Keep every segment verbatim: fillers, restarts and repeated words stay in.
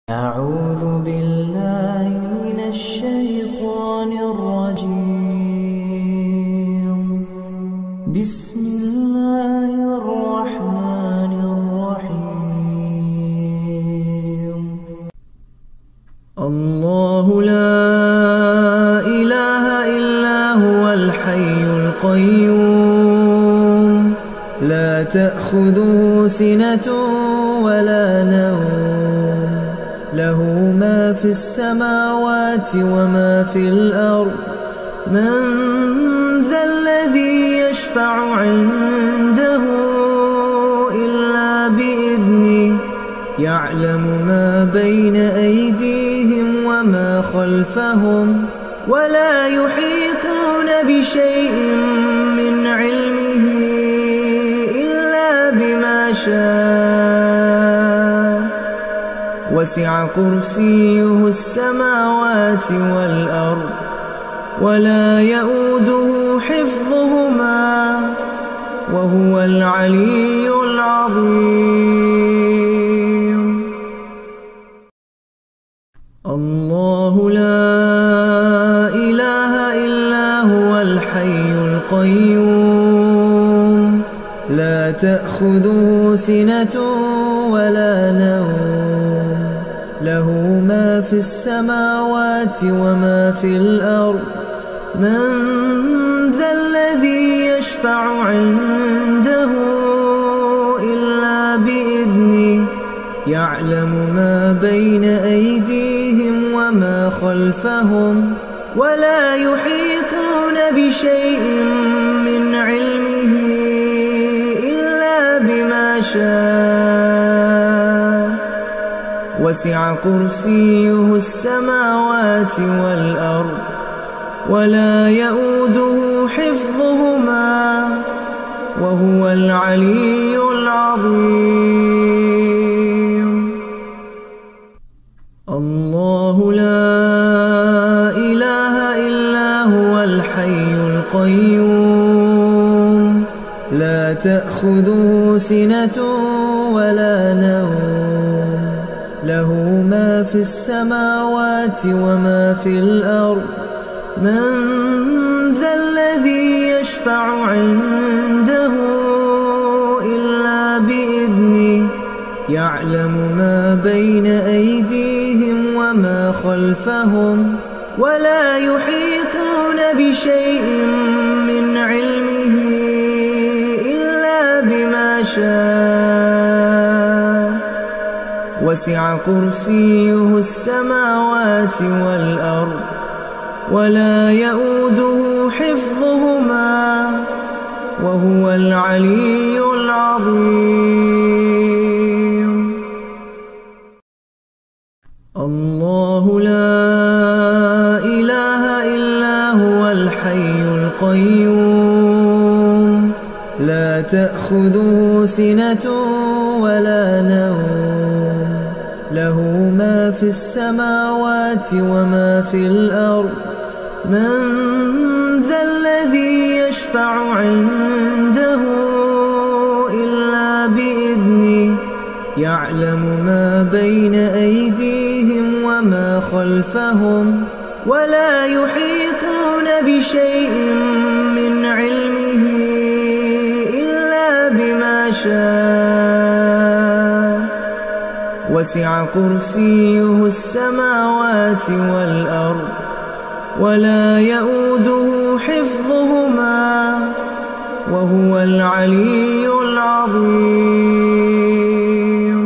أعوذ بالله من الشيطان الرجيم. بسم الله الرحمن الرحيم. الله لا إله إلا هو الحي القيوم، لا تأخذه سنة ولا نوم، له ما في السماوات وما في الأرض. من ذا الذي يشفع عنده إلا بإذنه، يعلم ما بين أيديهم وما خلفهم، ولا يحيطون بشيء من علمه إلا بما شاء. وسع كرسيه السماوات والأرض، ولا يئوده حفظهما، وهو العلي العظيم. الله لا إله إلا هو الحي القيوم، لا تأخذه سنة ولا نوم، له ما في السماوات وما في الأرض. من ذا الذي يشفع عنده إلا بإذنه، يعلم ما بين أيديهم وما خلفهم، ولا يحيطون بشيء من علمه إلا بما شاء. وسع كرسيه السماوات والأرض، ولا يئوده حفظهما، وهو العلي العظيم. الله لا إله إلا هو الحي القيوم، لا تأخذه سنة ولا نوم، له ما في السماوات وما في الأرض. من ذا الذي يشفع عنده إلا بإذنه، يعلم ما بين أيديهم وما خلفهم، ولا يحيطون بشيء من علمه إلا بما شاء. وسع كرسيه السماوات والأرض، ولا يئوده حفظهما، وهو العلي العظيم. الله لا إله إلا هو الحي القيوم، لا تأخذه سنة ولا نوم، له ما في السماوات وما في الأرض. من ذا الذي يشفع عنده إلا بإذنه، يعلم ما بين أيديهم وما خلفهم، ولا يحيطون بشيء من علمه إلا بما شاء. وسع كرسيه السماوات والأرض، ولا يئوده حفظهما، وهو العلي العظيم.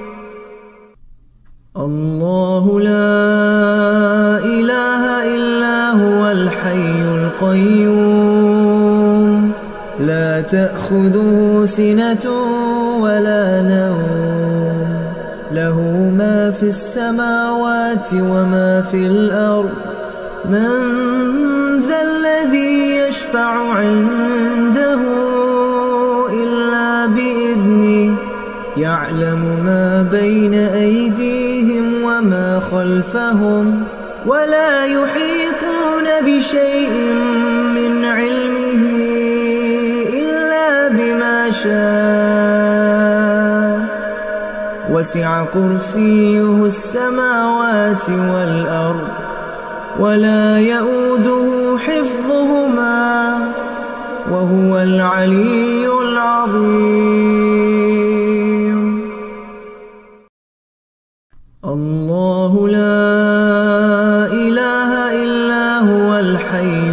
الله لا إله إلا هو الحي القيوم، لا تأخذه سنة ولا نوم، له ما في السماوات وما في الأرض. من ذا الذي يشفع عنده إلا بإذنه، يعلم ما بين أيديهم وما خلفهم، ولا يحيطون بشيء من علمه إلا بما شاء. وسع كرسيه السماوات والأرض ولا يئوده حفظهما وهو العلي العظيم. الله لا إله إلا هو الحي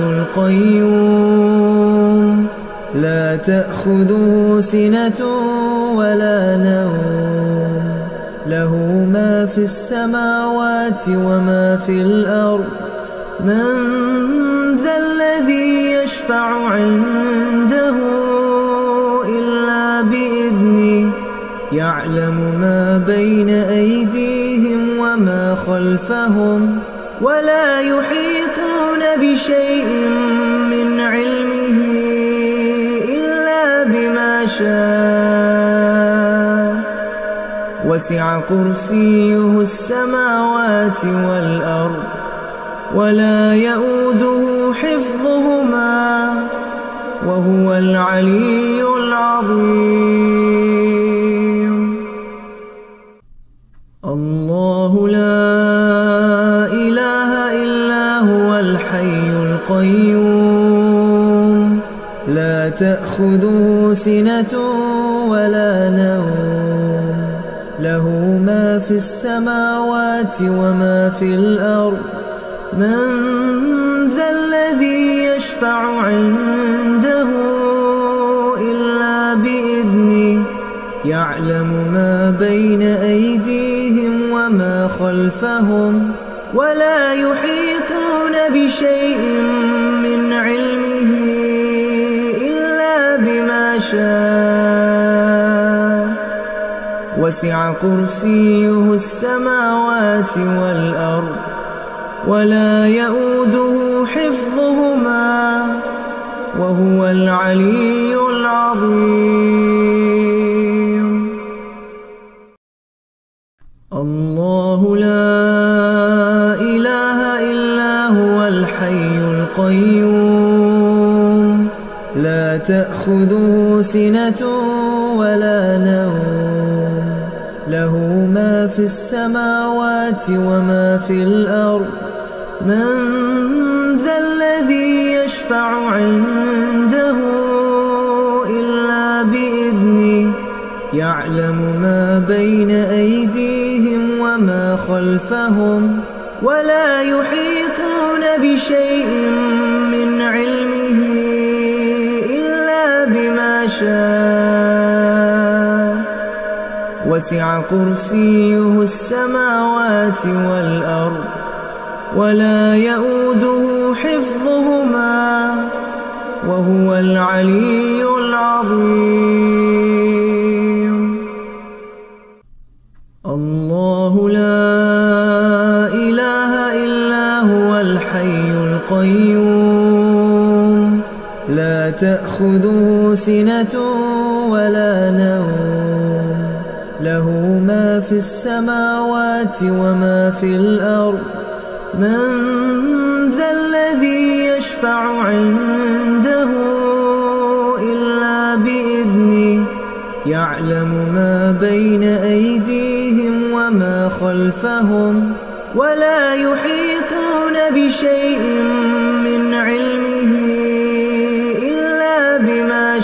القيوم لا تأخذه سنة ولا نوم له ما في السماوات وما في الأرض من ذا الذي يشفع عنده إلا بإذنه يعلم ما بين أيديهم وما خلفهم ولا يحيطون بشيء من علمه إلا بما شاء وسع كرسيه السماوات والأرض ولا يئوده حفظهما وهو العلي العظيم. الله لا إله إلا هو الحي القيوم لا تأخذه سنة ولا نوم له ما في السماوات وما في الأرض من ذا الذي يشفع عنده إلا بإذنه يعلم ما بين أيديهم وما خلفهم ولا يحيطون بشيء من علمه إلا بما شاء وسع كرسيه السماوات والأرض ولا يئوده حفظهما وهو العلي العظيم. الله لا إله إلا هو الحي القيوم لا تأخذه سنة ولا نوم له ما في السماوات وما في الأرض من ذا الذي يشفع عنده إلا بإذنه يعلم ما بين أيديهم وما خلفهم ولا يحيطون بشيء من علمه إلا بما شاء وسع كرسيه السماوات والأرض ولا يئوده حفظهما وهو العلي العظيم. الله لا إله إلا هو الحي القيوم لا تأخذه سنة ولا نوم له ما في السماوات وما في الأرض من ذا الذي يشفع عنده إلا بإذنه يعلم ما بين أيديهم وما خلفهم ولا يحيطون بشيء من علمه إلا بما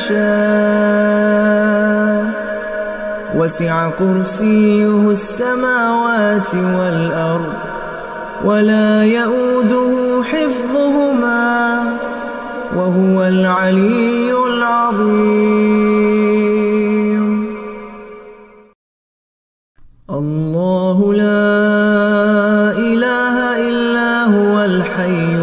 شاء وسع كرسيه السماوات والأرض ولا يئوده حفظهما وهو العلي العظيم. الله لا إله إلا هو الحي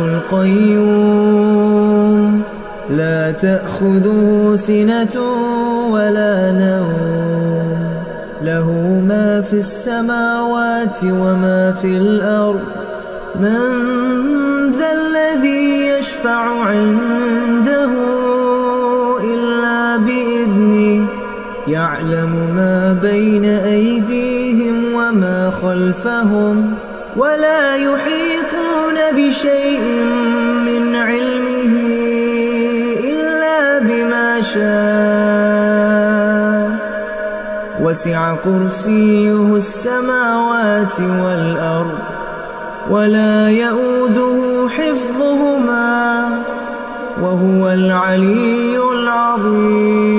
القيوم لا تأخذه سنة ولا نوم له ما في السماوات وما في الأرض من ذا الذي يشفع عنده إلا بإذنه يعلم ما بين أيديهم وما خلفهم ولا يحيطون بشيء من علمه إلا بما شاء وسع كرسيه السماوات والأرض ولا يئوده حفظهما وهو العلي العظيم.